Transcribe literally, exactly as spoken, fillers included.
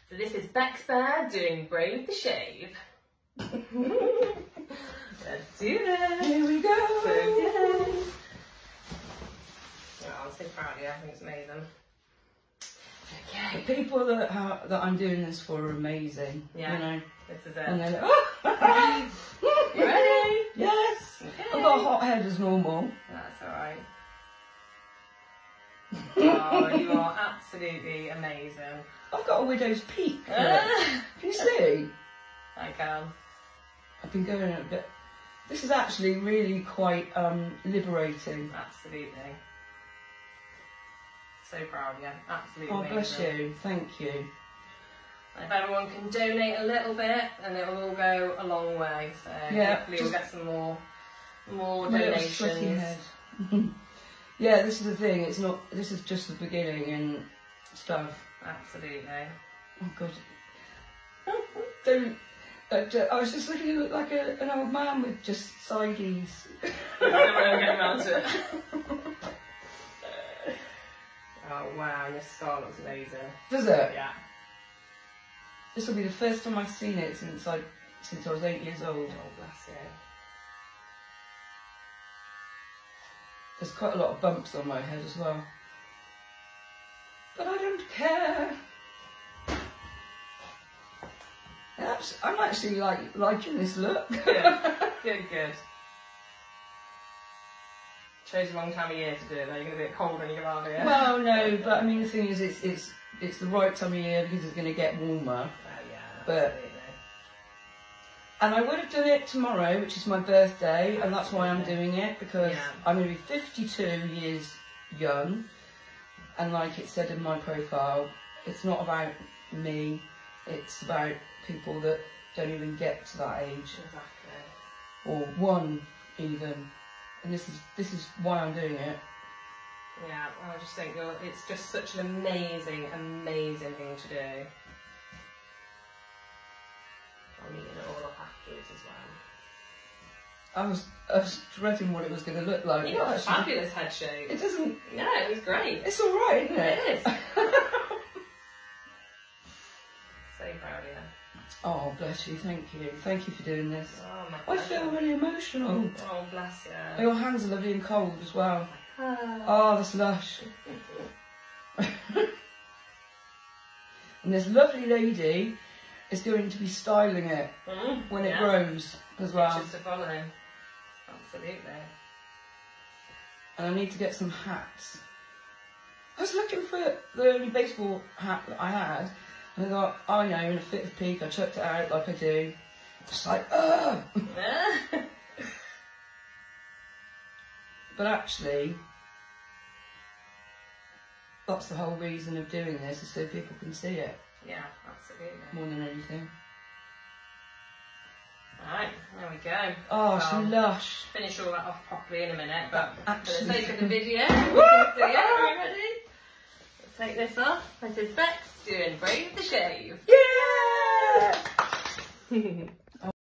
So this is Bex Bear doing Brave the Shave. Let's do this. Here we go. So good. Oh, I'm so proud of you. I think it's amazing. Okay. The people that ha that I'm doing this for are amazing. Yeah. You know. This is it. And then, oh. You ready? Yes. Okay. I've got a hot head as normal. That's alright. Oh, you are absolutely amazing. I've got a widow's peak. Look. Ah. Can you see? I can. I've been going a bit. This is actually really quite um, liberating. Absolutely. So proud of you. Absolutely Oh, amazing. bless you. Thank you. If everyone can donate a little bit, and it will all go a long way. So Yeah, hopefully we'll get some more, more My little sweaty donations. head. Yeah, this is the thing. It's not. This is just the beginning and stuff. Absolutely. Oh God. Don't. Uh, I was just looking at like a, an old man with just sideys. I don't know getting around to it. Oh wow, your scar looks amazing. Does it? Yeah. This will be the first time I've seen it since I since I was eight years old. Oh bless you. There's quite a lot of bumps on my head as well. But I don't care. I'm actually like liking this look. Good, good, good. Chose the wrong time of year to do it though. You're going to be a bit cold when you get out of here. Well, no, but I mean the thing is, it's it's it's the right time of year because it's going to get warmer. Oh yeah, But absolutely. and I would have done it tomorrow, which is my birthday, and that's why I'm doing it because Yeah. I'm going to be fifty-two years young, and like it said in my profile, it's not about me. It's about people that don't even get to that age, Exactly. or one even. And this is this is why I'm doing it. Yeah, I just think you're, it's just such an amazing, amazing thing to do. I'm eating it all up afterwards as well. I was I was dreading what it was going to look like. You got a Actually, fabulous head shape. it doesn't. Yeah, it was great. It's all right, isn't it? It is. So proud of you. Oh, bless you. Thank you. Thank you for doing this. Oh, my I pleasure. feel really emotional. Oh, bless you. Your hands are lovely and cold as well. Ah. Oh, that's lush. And this lovely lady is going to be styling it Mm, when it yeah. grows as well. Pictures to follow. Absolutely. And I need to get some hats. I was looking for the only baseball hat that I had, and I thought, oh no, in a fit of pique, I chucked it out like I do. Just like, ugh! But actually, that's the whole reason of doing this, is so people can see it Yeah, absolutely. more than anything. Alright, there we go. Oh, Well, she's lush. Finish all that off properly in a minute, but Actually- for the sake of the video, so yeah, are you ready? Let's take this off. This is Bex doing Brave the Shave. Yeah!